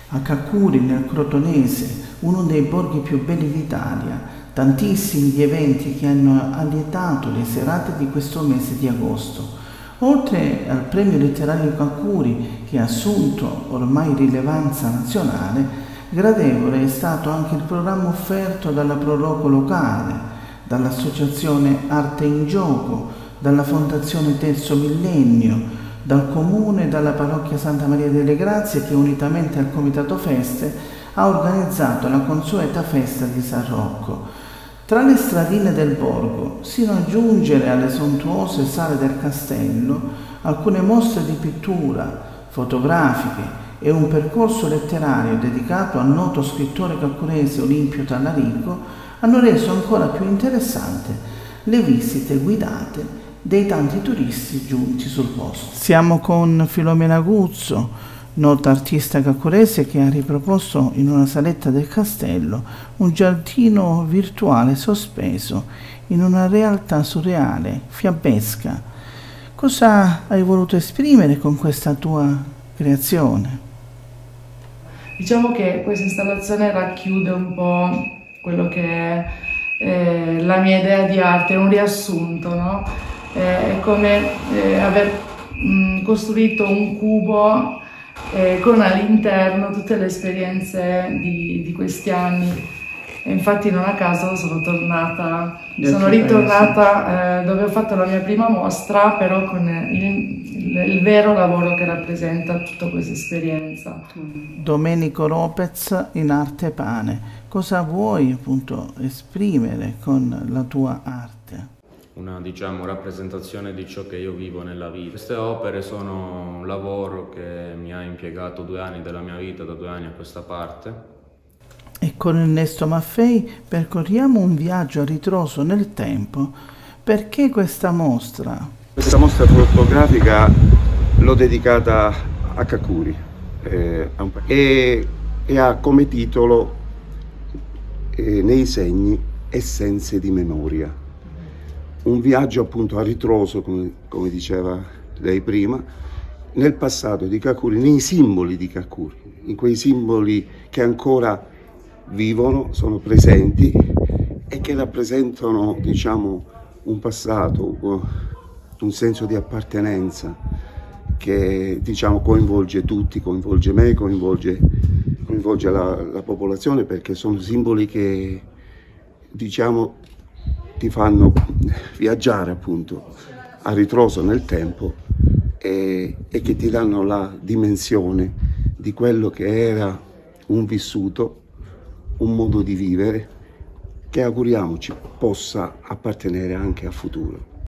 A Cacuri, nel Crotonese, uno dei borghi più belli d'Italia, tantissimi gli eventi che hanno allietato le serate di questo mese di agosto. Oltre al premio letterario Cacuri, che ha assunto ormai rilevanza nazionale, gradevole è stato anche il programma offerto dalla Pro Loco locale, dall'Associazione Arte in Gioco, dalla Fondazione Terzo Millennio, dal Comune e dalla Parrocchia Santa Maria delle Grazie che unitamente al Comitato Feste ha organizzato la consueta festa di San Rocco. Tra le stradine del borgo, sino a giungere alle sontuose sale del castello, alcune mostre di pittura, fotografiche e un percorso letterario dedicato al noto scrittore caccurese Olimpio Tallarico hanno reso ancora più interessante le visite guidate dei tanti turisti giunti sul posto. Siamo con Filomena Guzzo, nota artista caccurese, che ha riproposto in una saletta del castello un giardino virtuale sospeso in una realtà surreale, fiabesca. Cosa hai voluto esprimere con questa tua creazione? Diciamo che questa installazione racchiude un po' quello che è la mia idea di arte, è un riassunto, no? È come aver costruito un cubo con all'interno tutte le esperienze di questi anni. E infatti non a caso sono ritornata dove ho fatto la mia prima mostra, però con il vero lavoro che rappresenta tutta questa esperienza. Domenico Lopez in Arte Pane, cosa vuoi appunto esprimere con la tua arte? Una, diciamo, rappresentazione di ciò che io vivo nella vita. Queste opere sono un lavoro che mi ha impiegato 2 anni della mia vita, da 2 anni a questa parte. E con Ernesto Maffei percorriamo un viaggio a ritroso nel tempo. Perché questa mostra? Questa mostra fotografica l'ho dedicata a Cacuri e ha come titolo Nei segni essenze di memoria. Un viaggio appunto a ritroso, come diceva lei prima, nel passato di Cacuri, nei simboli di Cacuri, in quei simboli che ancora vivono, sono presenti e che rappresentano, diciamo, un passato, un senso di appartenenza che, diciamo, coinvolge tutti, coinvolge me, coinvolge la popolazione, perché sono simboli che, diciamo, ti fanno viaggiare appunto a ritroso nel tempo e che ti danno la dimensione di quello che era un vissuto, un modo di vivere che auguriamoci possa appartenere anche al futuro.